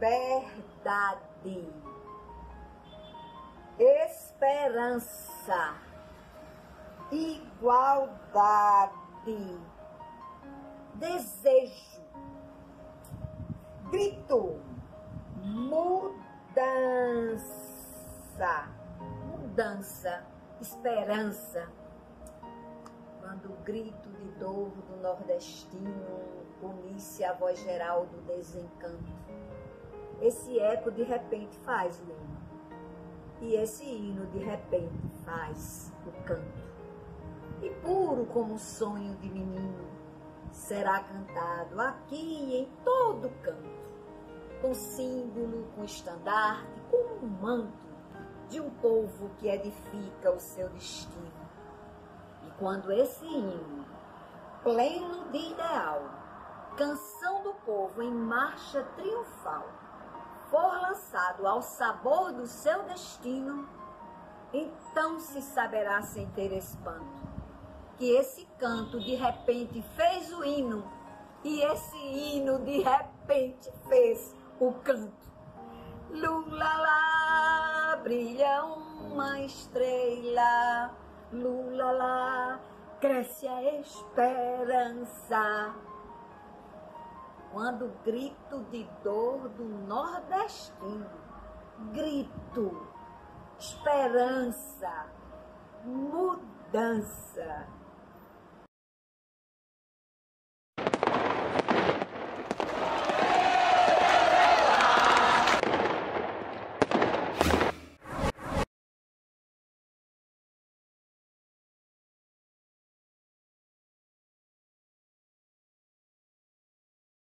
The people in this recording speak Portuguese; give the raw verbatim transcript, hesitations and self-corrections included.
verdade, esperança, igualdade, desejo, grito, mudança, mudança, esperança. Quando o grito de dor do nordestino unisse a voz geral do desencanto, esse eco de repente faz o hino, e esse hino de repente faz o canto. E puro como um sonho de menino, será cantado aqui e em todo canto, com símbolo, com estandarte, com um manto de um povo que edifica o seu destino. E quando esse hino, pleno de ideal, canção do povo em marcha triunfal, for lançado ao sabor do seu destino, então se saberá sem ter espanto que esse canto de repente fez o hino, e esse hino de repente fez o canto. Lulalá, brilha uma estrela, lulalá, cresce a esperança. Quando o grito de dor do nordestino, grito, esperança, mudança.